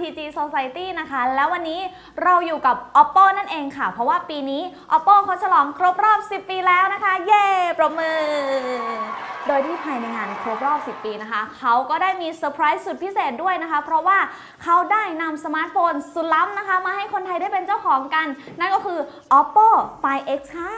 TG Society นะคะแล้ววันนี้เราอยู่กับ Oppo นั่นเองค่ะเพราะว่าปีนี้ Oppo เขาฉลองครบรอบ10 ปีแล้วนะคะเย้ปรบมือโดยที่ภายในงานครบรอบ10 ปีนะคะเขาก็ได้มีเซอร์ไพรส์สุดพิเศษด้วยนะคะเพราะว่าเขาได้นำสมาร์ทโฟนสุดล้ำนะคะมาให้คนไทยได้เป็นเจ้าของกันนั่นก็คือ Oppo Find X ค่ะ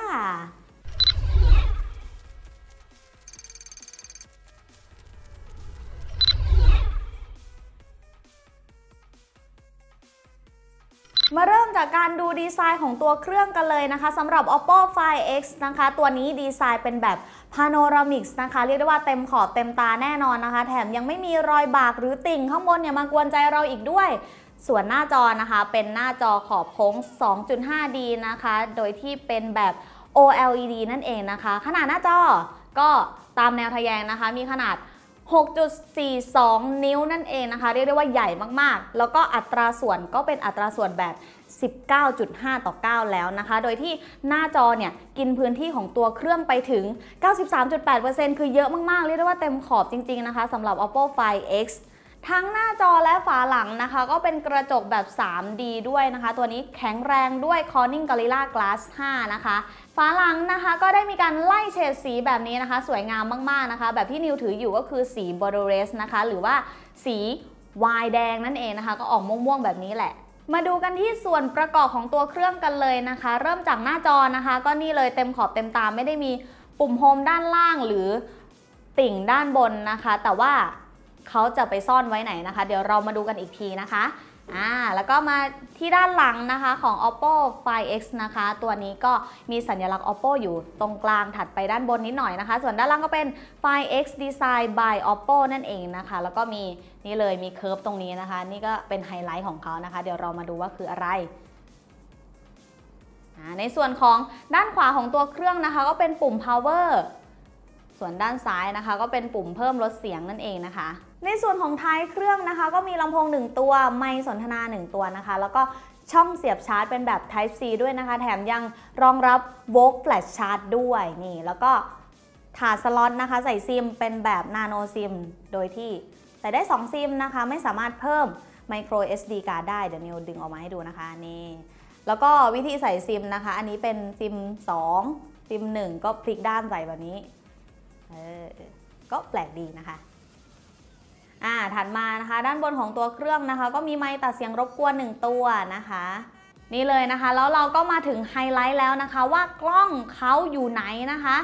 มาเริ่มจากการดูดีไซน์ของตัวเครื่องกันเลยนะคะสำหรับ Oppo Find X นะคะตัวนี้ดีไซน์เป็นแบบ Panoramic นะคะเรียกได้ว่าเต็มขอบเต็มตาแน่นอนนะคะแถมยังไม่มีรอยบากหรือติ่งข้างบนเนี่ยมากวนใจเราอีกด้วยส่วนหน้าจอนะคะเป็นหน้าจอขอบโค้ง 2.5D นะคะโดยที่เป็นแบบ OLED นั่นเองนะคะขนาดหน้าจอก็ตามแนวทะแยงนะคะมีขนาด6.42 นิ้วนั่นเองนะคะเรียกได้ว่าใหญ่มากๆแล้วก็อัตราส่วนก็เป็นอัตราส่วนแบบ 19.5 ต่อ 9 แล้วนะคะโดยที่หน้าจอเนี่ยกินพื้นที่ของตัวเครื่องไปถึง 93.8% คือเยอะมากๆเรียกได้ว่าเต็มขอบจริงๆนะคะสำหรับ Oppo Find X ทั้งหน้าจอและฝาหลังนะคะก็เป็นกระจกแบบ 3D ด้วยนะคะตัวนี้แข็งแรงด้วย Corning Gorilla Glass 5 นะคะฝาหลังนะคะก็ได้มีการไล่เฉดสีแบบนี้นะคะสวยงามมากๆนะคะแบบที่นิวถืออยู่ก็คือสี Bordeaux นะคะหรือว่าสีวายแดงนั่นเองนะคะก็ออกม่วงๆแบบนี้แหละมาดูกันที่ส่วนประกอบของตัวเครื่องกันเลยนะคะเริ่มจากหน้าจอนะคะก็นี่เลยเต็มขอบเต็มตาไม่ได้มีปุ่มโฮมด้านล่างหรือติ่งด้านบนนะคะแต่ว่าเขาจะไปซ่อนไว้ไหนนะคะเดี๋ยวเรามาดูกันอีกทีนะคะแล้วก็มาที่ด้านหลังนะคะของ Oppo Find X นะคะตัวนี้ก็มีสัญลักษณ์ Oppo อยู่ตรงกลางถัดไปด้านบนนิดหน่อยนะคะส่วนด้านล่างก็เป็น Find X Design by Oppo นั่นเองนะคะแล้วก็มีนี่เลยมีเคิร์ฟตรงนี้นะคะนี่ก็เป็นไฮไลท์ของเขานะคะเดี๋ยวเรามาดูว่าคืออะไรในส่วนของด้านขวาของตัวเครื่องนะคะก็เป็นปุ่ม power ส่วนด้านซ้ายนะคะก็เป็นปุ่มเพิ่มลดเสียงนั่นเองนะคะในส่วนของท้ายเครื่องนะคะก็มีลำโพง1ตัวไมค์สนทนา1ตัวนะคะแล้วก็ช่องเสียบชาร์จเป็นแบบ Type C ด้วยนะคะแถมยังรองรับ Vogue Flash Charge ด้วยนี่แล้วก็ถาดสล็อตนะคะใส่ซิมเป็นแบบ Nano SIM โดยที่ใส่ได้2ซิมนะคะไม่สามารถเพิ่ม Micro SD card ได้เดี๋ยวนิวดึงออกมาให้ดูนะคะนี่แล้วก็วิธีใส่ซิมนะคะอันนี้เป็นซิม2ซิม1ก็พลิกด้านใส่แบบนี้ก็แปลกดีนะคะถัดมานะคะด้านบนของตัวเครื่องนะคะก็มีไมค์ตัดเสียงรบกวน1ตัวนะคะนี่เลยนะคะแล้วเราก็มาถึงไฮไลท์แล้วนะคะว่ากล้องเขาอยู่ไหนนะคะ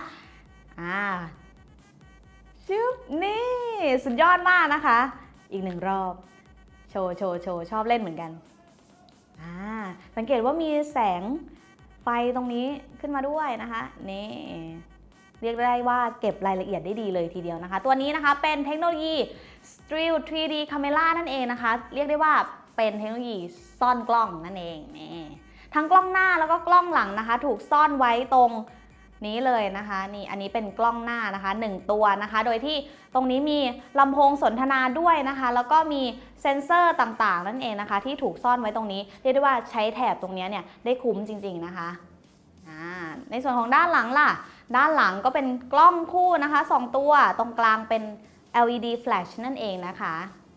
ชึบนี่สุดยอดมากนะคะอีก1รอบโชว์ชอบเล่นเหมือนกันสังเกตว่ามีแสงไฟตรงนี้ขึ้นมาด้วยนะคะนี่เรียกได้ว่าเก็บรายละเอียดได้ดีเลยทีเดียวนะคะตัวนี้นะคะเป็นเทคโนโลยี Stereo 3D Camera นั่นเองนะคะเรียกได้ว่าเป็นเทคโนโลยีซ่อนกล้องนั่นเองนี่ทั้งกล้องหน้าแล้วก็กล้องหลังนะคะถูกซ่อนไว้ตรงนี้เลยนะคะนี่อันนี้เป็นกล้องหน้านะคะ1ตัวนะคะโดยที่ตรงนี้มีลำโพงสนทนาด้วยนะคะแล้วก็มีเซ็นเซอร์ต่างๆนั่นเองนะคะที่ถูกซ่อนไว้ตรงนี้เรียกได้ว่าใช้แถบตรงนี้เนี่ยได้คุ้มจริงๆนะคะในส่วนของด้านหลังล่ะด้านหลังก็เป็นกล้องคู่นะคะ2ตัวตรงกลางเป็น LED flash นั่นเองนะคะ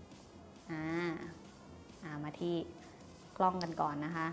มาที่กล้องกันก่อนนะคะ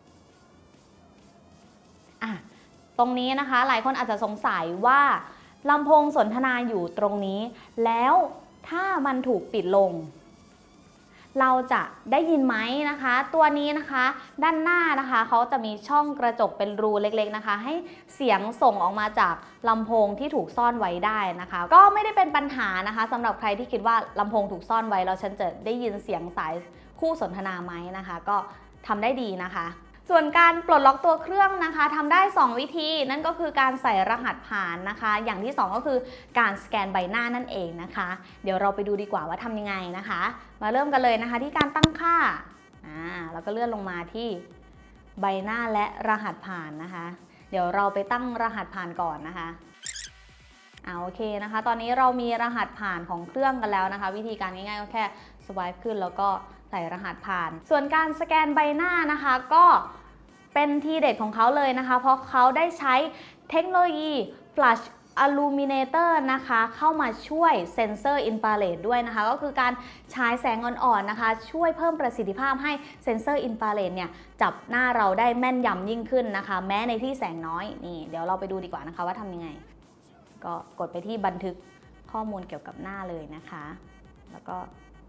ตรงนี้นะคะหลายคนอาจจะสงสัยว่าลำโพงสนทนาอยู่ตรงนี้แล้วถ้ามันถูกปิดลงเราจะได้ยินไหมนะคะตัวนี้นะคะด้านหน้านะคะเขาจะมีช่องกระจกเป็นรูเล็กๆนะคะให้เสียงส่งออกมาจากลำโพงที่ถูกซ่อนไว้ได้นะคะก็ไม่ได้เป็นปัญหานะคะสำหรับใครที่คิดว่าลำโพงถูกซ่อนไว้แล้วฉันจะได้ยินเสียงสายคู่สนทนาไหมนะคะก็ทำได้ดีนะคะส่วนการปลดล็อกตัวเครื่องนะคะทำได้2วิธีนั่นก็คือการใส่รหัสผ่านนะคะอย่างที่2ก็คือการสแกนใบหน้านั่นเองนะคะเดี๋ยวเราไปดูดีกว่าว่าทำยังไงนะคะมาเริ่มกันเลยนะคะที่การตั้งค่าแล้วก็เลื่อนลงมาที่ใบหน้าและรหัสผ่านนะคะเดี๋ยวเราไปตั้งรหัสผ่านก่อนนะคะโอเคนะคะตอนนี้เรามีรหัสผ่านของเครื่องกันแล้วนะคะวิธีการง่ายๆก็แค่สวายขึ้นแล้วก็ใส่รหัสผ่านส่วนการสแกนใบหน้านะคะก็เป็นทีเด็ดของเขาเลยนะคะเพราะเขาได้ใช้เทคโนโลยี Flash Illuminator นะคะเข้ามาช่วยเซ็นเซอร์อินฟราเรดด้วยนะคะก็คือการฉายแสงอ่อนๆนะคะช่วยเพิ่มประสิทธิภาพให้เซ็นเซอร์อินฟราเรดเนี่ยจับหน้าเราได้แม่นยำยิ่งขึ้นนะคะแม้ในที่แสงน้อยนี่เดี๋ยวเราไปดูดีกว่านะคะว่าทำยังไงก็กดไปที่บันทึกข้อมูลเกี่ยวกับหน้าเลยนะคะแล้วก็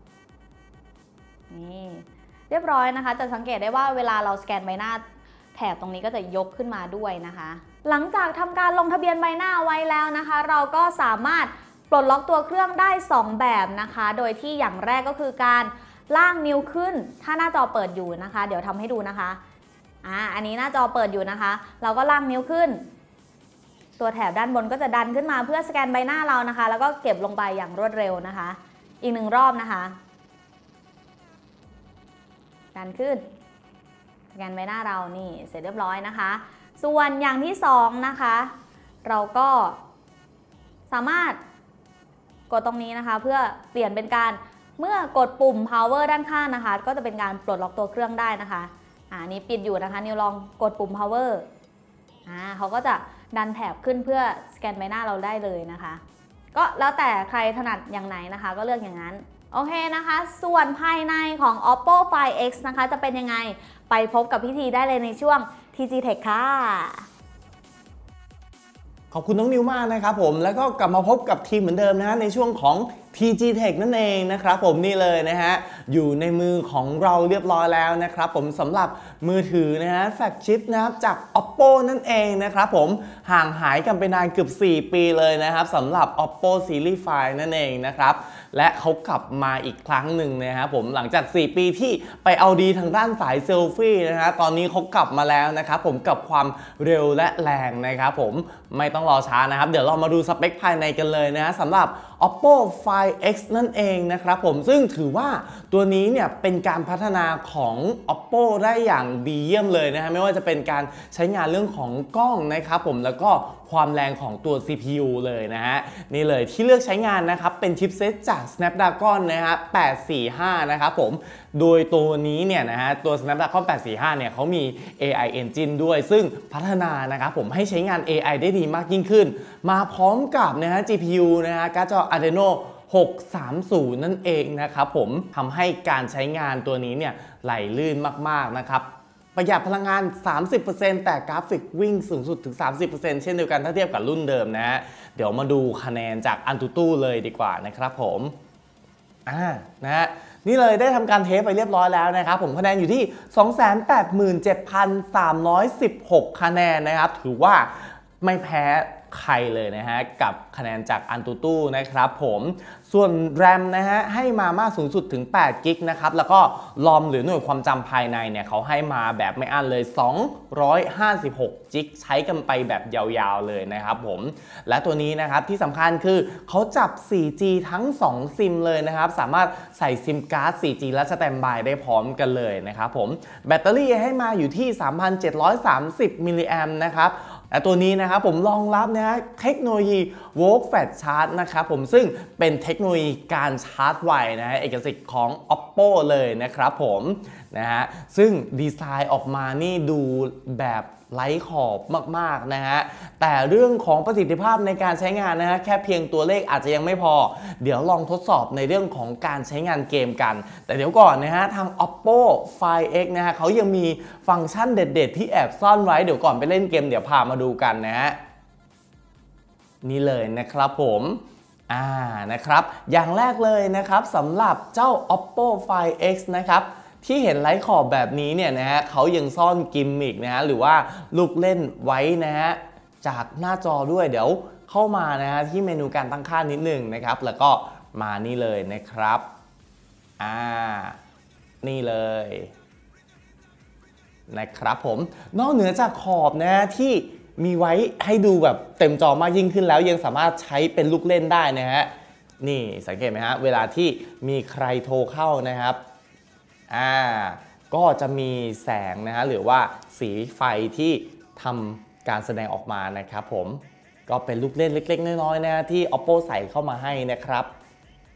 นี่เรียบร้อยนะคะจะสังเกตได้ว่าเวลาเราสแกนใบหน้าแถบตรงนี้ก็จะยกขึ้นมาด้วยนะคะหลังจากทำการลงทะเบียนใบหน้าไว้แล้วนะคะเราก็สามารถปลดล็อกตัวเครื่องได้2แบบนะคะโดยที่อย่างแรกก็คือการล่างนิ้วขึ้นถ้าหน้าจอเปิดอยู่นะคะเดี๋ยวทำให้ดูนะคะอันนี้หน้าจอเปิดอยู่นะคะเราก็ล่างนิ้วขึ้นตัวแถบด้านบนก็จะดันขึ้นมาเพื่อสแกนใบหน้าเรานะคะแล้วก็เก็บลงไปอย่างรวดเร็วนะคะอีก1รอบนะคะดันขึ้นสแกนใบหน้าเรานี่เสร็จเรียบร้อยนะคะส่วนอย่างที่2นะคะเราก็สามารถกดตรงนี้นะคะเพื่อเปลี่ยนเป็นการเมื่อกดปุ่ม power ด้านข้างนะคะก็จะเป็นการปลดล็อกตัวเครื่องได้นะคะอันนี้ปิดอยู่นะคะนิวลองกดปุ่ม power เขาก็จะดันแถบขึ้นเพื่อสแกนใบหน้าเราได้เลยนะคะก็แล้วแต่ใครถนัดอย่างไหนนะคะก็เลือกอย่างนั้นโอเคนะคะส่วนภายในของ Oppo Find X นะคะจะเป็นยังไงไปพบกับพี่ทีได้เลยในช่วง TG Tech ค่ะขอบคุณน้องนิวมากนะครับผมแล้วก็กลับมาพบกับทีมเหมือนเดิมนะฮะในช่วงของ TG Tech นั่นเองนะครับผมนี่เลยนะฮะอยู่ในมือของเราเรียบร้อยแล้วนะครับผมสำหรับมือถือนะฮะแฟลกชิพนะครับจาก Oppo นั่นเองนะครับผมห่างหายกันไปนานเกือบ4 ปีเลยนะครับสำหรับ Oppo Series 5 นั่นเองนะครับและเขากลับมาอีกครั้งหนึ่งนะครับผมหลังจาก4 ปีที่ไปเอาดีทางด้านสายเซลฟี่นะฮะตอนนี้เขากลับมาแล้วนะครับผมกับความเร็วและแรงนะครับผมไม่ต้องรอช้านะครับเดี๋ยวเรามาดูสเปคภายในกันเลยนะฮะสำหรับ Oppo Find X นั่นเองนะครับผมซึ่งถือว่าตัวนี้เนี่ยเป็นการพัฒนาของ Oppo ได้อย่างดีเยี่ยมเลยนะฮะไม่ว่าจะเป็นการใช้งานเรื่องของกล้องนะครับผมแล้วก็ความแรงของตัว CPU เลยนะฮะนี่เลยที่เลือกใช้งานนะครับเป็นชิปเซตจาก Snapdragon นะฮะ845นะครับผมโดยตัวนี้เนี่ยนะฮะตัว Snapdragon 845เนี่ยเขามี AI Engine ด้วยซึ่งพัฒนานะครับผมให้ใช้งาน AI ได้ดีมากยิ่งขึ้นมาพร้อมกับนะฮะ GPU นะฮะการ์ดจอ Adreno 630 นั่นเองนะครับผมทำให้การใช้งานตัวนี้เนี่ยไหลลื่นมากๆนะครับประหยัดพลังงาน 30% แต่กราฟิกวิ่งสูงสุดถึง 30% เช่นเดียวกันถ้าเทียบกับรุ่นเดิมนะฮะเดี๋ยวมาดูคะแนนจาก AnTuTu เลยดีกว่านะครับผมนะฮะนี่เลยได้ทำการเทสไปเรียบร้อยแล้วนะครับผมคะแนนอยู่ที่ 287,316 คะแนนนะครับถือว่าไม่แพ้ใครเลยนะฮะกับคะแนนจาก AnTuTu นะครับผมส่วน RAM นะฮะให้มามากสูงสุดถึง8 กิกนะครับแล้วก็รอมหรือหน่วยความจำภายในเนี่ยเขาให้มาแบบไม่อั้นเลย256 กิกใช้กันไปแบบยาวๆเลยนะครับผมและตัวนี้นะครับที่สำคัญคือเขาจับ 4G ทั้ง2ซิมเลยนะครับสามารถใส่ซิมการ์ด 4G และสแตนด์บายได้พร้อมกันเลยนะครับผมแบตเตอรี่ให้มาอยู่ที่ 3,730 มิลลิแอมป์นะครับและตัวนี้นะครับผมรองรับนะฮะเทคโนโลยี Volt Fast Charge นะครับผมซึ่งเป็นเทคโนโลยีการชาร์จไวนะฮะเอกสิทธิ์ของ Oppo เลยนะครับผมนะฮะซึ่งดีไซน์ออกมานี่ดูแบบไร้ขอบมากๆนะฮะแต่เรื่องของประสิทธิภาพในการใช้งานนะฮะแค่เพียงตัวเลขอาจจะยังไม่พอเดี๋ยวลองทดสอบในเรื่องของการใช้งานเกมกันแต่เดี๋ยวก่อนนะฮะทาง Oppo Find X นะฮะเขายังมีฟังก์ชันเด็ดๆที่แอบซ่อนไว้เดี๋ยวก่อนไปเล่นเกมเดี๋ยวพามาดูกันนะฮะนี่เลยนะครับผมนะครับอย่างแรกเลยนะครับสำหรับเจ้า Oppo Find X นะครับที่เห็นไร้ขอบแบบนี้เนี่ยนะฮะเขายังซ่อนกิมมิคนะฮะหรือว่าลูกเล่นไว้นะฮะจากหน้าจอด้วยเดี๋ยวเข้ามานะฮะที่เมนูการตั้งค่านิดหนึ่งนะครับแล้วก็มานี่เลยนะครับนี่เลยนะครับผมนอกเหนือจากขอบนะฮะที่มีไว้ให้ดูแบบเต็มจอมากยิ่งขึ้นแล้วยังสามารถใช้เป็นลูกเล่นได้นะฮะนี่สังเกตไหมฮะเวลาที่มีใครโทรเข้านะครับก็จะมีแสงนะฮะหรือว่าสีไฟที่ทำการแสดงออกมานะครับผมก็เป็นลูกเล่นเล็กๆน้อยๆนะที่ Oppo ใส่เข้ามาให้นะครับ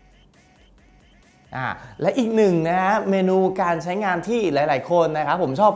และอีกหนึ่งนะฮะเมนูการใช้งานที่หลายๆคนนะครับผมชอบ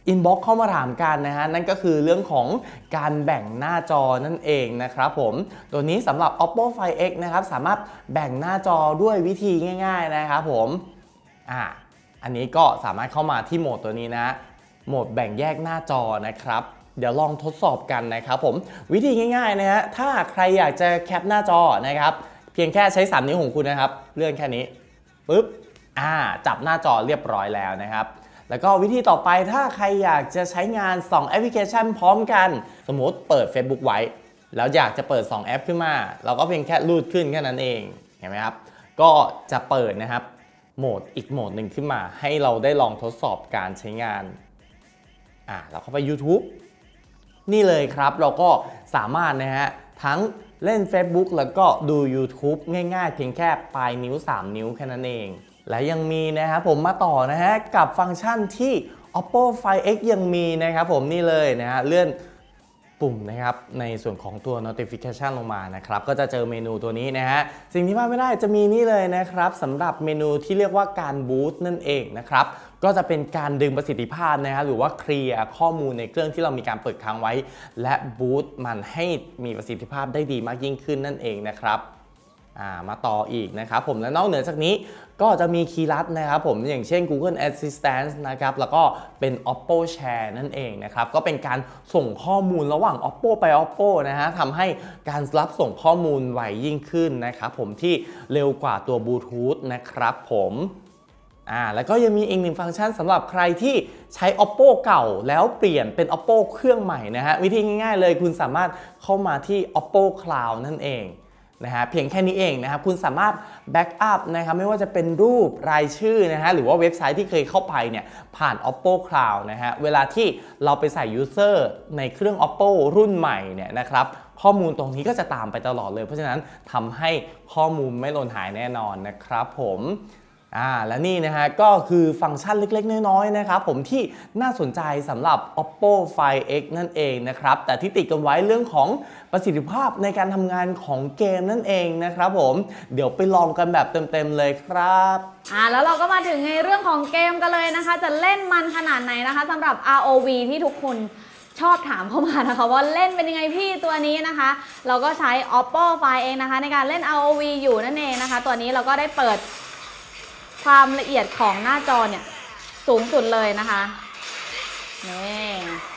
อินบ็อกซ์เข้ามาถามกันนะฮะนั่นก็คือเรื่องของการแบ่งหน้าจอนั่นเองนะครับผมตัวนี้สำหรับ Oppo Find X นะครับสามารถแบ่งหน้าจอด้วยวิธีง่ายๆนะครับผมอันนี้ก็สามารถเข้ามาที่โหมดตัวนี้นะโหมดแบ่งแยกหน้าจอนะครับเดี๋ยวลองทดสอบกันนะครับผมวิธีง่ายๆนะฮะถ้าใครอยากจะแคปหน้าจอนะครับเพียงแค่ใช้3 นิ้วของคุณนะครับเลื่อนแค่นี้ปึ๊บจับหน้าจอเรียบร้อยแล้วนะครับแล้วก็วิธีต่อไปถ้าใครอยากจะใช้งาน2แอปพลิเคชันพร้อมกันสมมติเปิด Facebook ไว้แล้วอยากจะเปิด2แอปขึ้นมาเราก็เพียงแค่ลูดขึ้นแค่นั้นเองเห็นไหมครับก็จะเปิดนะครับโหมดอีกโหมดหนึ่งขึ้นมาให้เราได้ลองทดสอบการใช้งานเราเข้าไป YouTube นี่เลยครับเราก็สามารถนะฮะทั้งเล่น Facebook แล้วก็ดู YouTube ง่ายๆเพียงแค่ปลายนิ้ว3 นิ้วแค่นั้นเองและยังมีนะครับผมมาต่อนะฮะกับฟังก์ชันที่ Oppo Find X ยังมีนะครับผมนี่เลยนะฮะเลื่อนปุ่มนะครับในส่วนของตัว notification ลงมานะครับก็จะเจอเมนูตัวนี้นะฮะสิ่งที่พลาดไม่ได้จะมีนี่เลยนะครับสำหรับเมนูที่เรียกว่าการบูตนั่นเองนะครับก็จะเป็นการดึงประสิทธิภาพนะครับหรือว่าเคลียร์ข้อมูลในเครื่องที่เรามีการเปิดค้างไว้และบูตมันให้มีประสิทธิภาพได้ดีมากยิ่งขึ้นนั่นเองนะครับมาต่ออีกนะครับผมและนอกเหนือจากนี้ก็จะมีคีย์ลัดนะครับผมอย่างเช่น Google Assistant นะครับแล้วก็เป็น Oppo Share นั่นเองนะครับก็เป็นการส่งข้อมูลระหว่าง Oppo ไป Oppo นะฮะทำให้การรับส่งข้อมูลไวยิ่งขึ้นนะครับผมที่เร็วกว่าตัวบลูทูธนะครับผมแล้วก็ยังมีอีกหนึ่งฟังก์ชันสำหรับใครที่ใช้ Oppo เก่าแล้วเปลี่ยนเป็น Oppo เครื่องใหม่นะฮะวิธีง่ายๆเลยคุณสามารถเข้ามาที่ Oppo Cloud นั่นเองนะฮะเพียงแค่นี้เองนะครับคุณสามารถแบ็กอัพนะครับไม่ว่าจะเป็นรูปรายชื่อนะฮะหรือว่าเว็บไซต์ที่เคยเข้าไปเนี่ยผ่าน Oppo Cloud นะฮะเวลาที่เราไปใส่ User ในเครื่อง Oppo รุ่นใหม่เนี่ยนะครับข้อมูลตรงนี้ก็จะตามไปตลอดเลยเพราะฉะนั้นทำให้ข้อมูลไม่หล่นหายแน่นอนนะครับผมและนี่นะฮะก็คือฟังก์ชันเล็กๆน้อยๆนะครับผมที่น่าสนใจสำหรับ Oppo Find X นั่นเองนะครับแต่ที่ติดกันไว้เรื่องของประสิทธิภาพในการทำงานของเกมนั่นเองนะครับผมเดี๋ยวไปลองกันแบบเต็มๆเลยครับแล้วเราก็มาถึงในเรื่องของเกมกันเลยนะคะจะเล่นมันขนาดไหนนะคะสำหรับ ROV ที่ทุกคนชอบถามเข้ามานะคะว่าเล่นเป็นยังไงพี่ตัวนี้นะคะเราก็ใช้ Oppo Find X นะคะในการเล่น ROV อยู่นั่นเองนะคะตัวนี้เราก็ได้เปิดความละเอียดของหน้าจอเนี่ยสูงสุดเลยนะคะนี่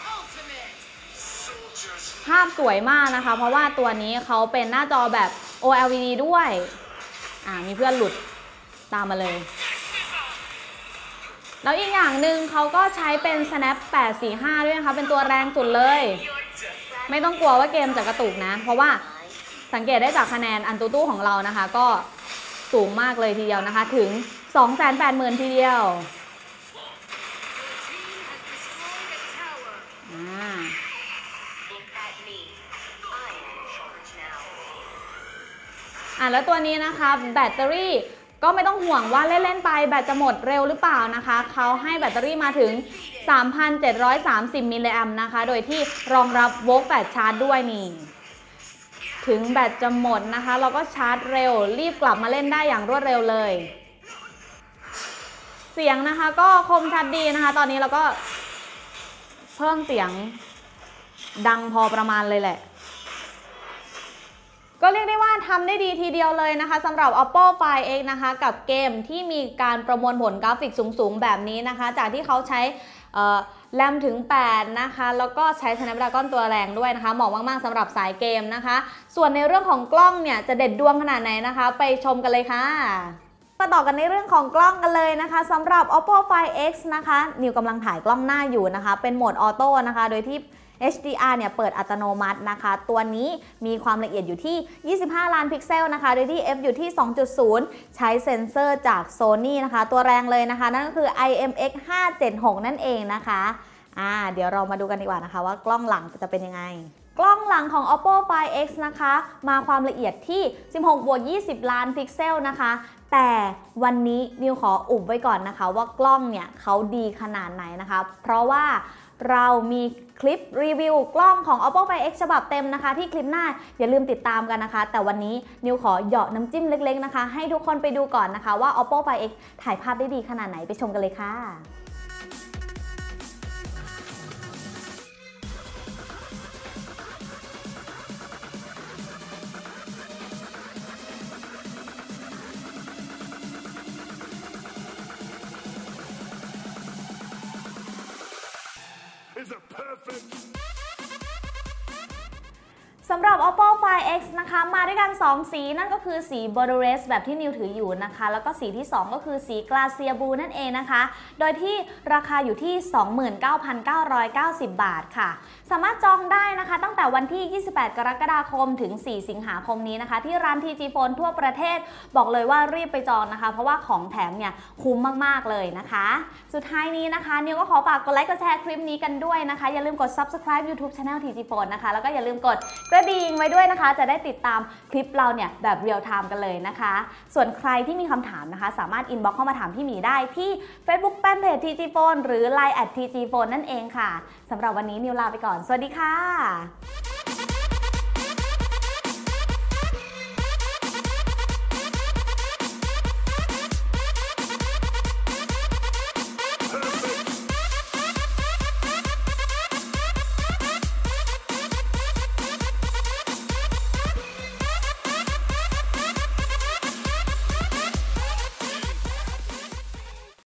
ภาพสวยมากนะคะเพราะว่าตัวนี้เขาเป็นหน้าจอแบบ OLED ด้วยมีเพื่อนหลุดตามมาเลยแล้วอีกอย่างหนึ่งเขาก็ใช้เป็น Snap 845ด้วยนะคะเป็นตัวแรงสุดเลยไม่ต้องกลัวว่าเกมจะกระตุกนะเพราะว่าสังเกตได้จากคะแนนอันตู้ของเรานะคะก็สูงมากเลยทีเดียวนะคะถึง 280,000 ทีเดียวแล้วตัวนี้นะคะแบตเตอรี่ก็ไม่ต้องห่วงว่าเล่นๆไปแบตจะหมดเร็วหรือเปล่านะคะเขาให้แบตเตอรี่มาถึง 3,730 มิลลิแอมป์นะคะโดยที่รองรับโวลต์แฟลชชาร์จด้วยนี่ถึงแบตจะหมดนะคะเราก็ชาร์จเร็วรีบกลับมาเล่นได้อย่างรวดเร็วเลยเสียงนะคะก็คมชัดดีนะคะตอนนี้เราก็เพิ่มเสียงดังพอประมาณเลยแหละก็เรียกได้ว่าทำได้ดีทีเดียวเลยนะคะสำหรับ Oppo Find X นะคะกับเกมที่มีการประมวลผลกราฟิกสูงๆแบบนี้นะคะจากที่เขาใช้แรมถึง8นะคะแล้วก็ใช้ Snapdragon ตัวแรงด้วยนะคะเหมาะมากๆสำหรับสายเกมนะคะส่วนในเรื่องของกล้องเนี่ยจะเด็ดดวงขนาดไหนนะคะไปชมกันเลยค่ะมาต่อกันในเรื่องของกล้องกันเลยนะคะสำหรับ Oppo Find X นะคะนิวกำลังถ่ายกล้องหน้าอยู่นะคะเป็นโหมดออโต้นะคะโดยที่ HDR เนี่ยเปิดอัตโนมัตินะคะตัวนี้มีความละเอียดอยู่ที่25ล้านพิกเซลนะคะโดยที่ f อยู่ที่ 2.0 ใช้เซ็นเซอร์จาก Sony นะคะตัวแรงเลยนะคะนั่นก็คือ IMX576 นั่นเองนะคะเดี๋ยวเรามาดูกันดีกว่านะคะว่ากล้องหลังจะเป็นยังไงกล้องหลังของ Oppo Find X นะคะมาความละเอียดที่16/20 ล้านพิกเซลนะคะแต่วันนี้นิวขออุบไว้ก่อนนะคะว่ากล้องเนี่ยเขาดีขนาดไหนนะคะเพราะว่าเรามีคลิปรีวิวกล้องของ Oppo Find X ฉบับเต็มนะคะที่คลิปหน้าอย่าลืมติดตามกันนะคะแต่วันนี้นิวขอเหยาะน้ำจิ้มเล็กๆนะคะให้ทุกคนไปดูก่อนนะคะว่า Oppo Find X ถ่ายภาพได้ดีขนาดไหนไปชมกันเลยค่ะสำหรับ Oppo Find X นะคะมาด้วยกัน 2 สีนั่นก็คือสี Bordeaux แบบที่นิวถืออยู่นะคะแล้วก็สีที่ 2 ก็คือสี Glacier Blue นั่นเองนะคะโดยที่ราคาอยู่ที่ 29,990 บาทค่ะสามารถจองได้นะคะตั้งแต่วันที่ 28 กรกฎาคมถึง 4 สิงหาคมนี้นะคะที่ร้าน TG Phone ทั่วประเทศบอกเลยว่ารีบไปจองนะคะเพราะว่าของแถมเนี่ยคุ้มมากๆเลยนะคะสุดท้ายนี้นะคะนิวก็ขอฝากกดไลค์กดแชร์คลิปนี้กันด้วยนะคะอย่าลืมกด Subscribe YouTube Channel TG Phone นะคะแล้วก็อย่าลืมกดกระดิ่งไว้ด้วยนะคะจะได้ติดตามคลิปเราเนี่ยแบบเรียลไทม์กันเลยนะคะส่วนใครที่มีคำถามนะคะสามารถอินบ็อกซ์เข้ามาถามพี่หมีได้ที่ Facebook Fanpage TG Phone หรือ Line @TG Phone นั่นเองค่ะสำหรับวันนี้นิวลาไปก่อนสวัสดีค่ะ